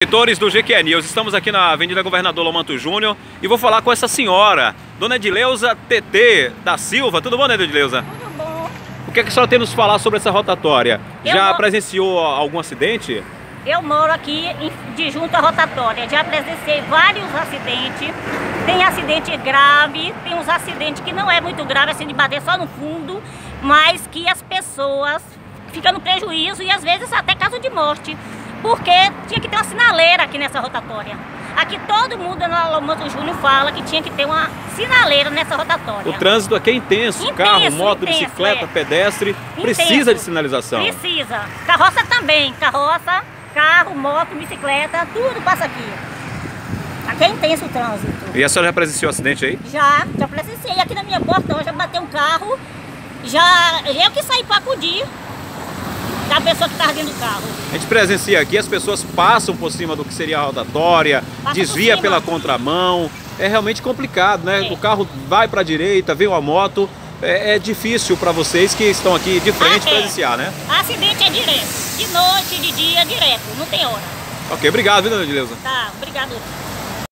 Leitores do GQ News, estamos aqui na Avenida Governador Lomanto Júnior e vou falar com essa senhora, Dona Edileuza TT da Silva. Tudo bom, Dona Edileuza? Tudo bom. O que é que a senhora tem nos falar sobre essa rotatória? Já presenciou algum acidente? Eu moro aqui de junto à rotatória, já presenciei vários acidentes. Tem acidente grave, tem uns acidentes que não é muito grave, assim, de bater só no fundo, mas que as pessoas ficam no prejuízo e às vezes até caso de morte. Porque tinha que ter uma sinaleira aqui nessa rotatória. Aqui todo mundo na Lomanto Júnior fala que tinha que ter uma sinaleira nessa rotatória. O trânsito aqui é intenso, carro, moto, bicicleta, pedestre, precisa de sinalização. Precisa. Carroça também, carroça, carro, moto, bicicleta, tudo passa aqui. Aqui é intenso o trânsito. E a senhora já presenciou acidente aí? Já presenciei. Aqui na minha porta hoje já bateu um carro, eu que saí para acudir da pessoa que estava dentro do carro. A gente presencia aqui, as pessoas passam por cima do que seria a rotatória, desvia pela contramão. É realmente complicado, né? O carro vai para a direita, vem uma moto. É difícil para vocês que estão aqui de frente presenciar, né? Acidente é direto. De noite, de dia, direto. Não tem hora. Ok, obrigado, viu, Dona Edileuza? Tá, obrigado.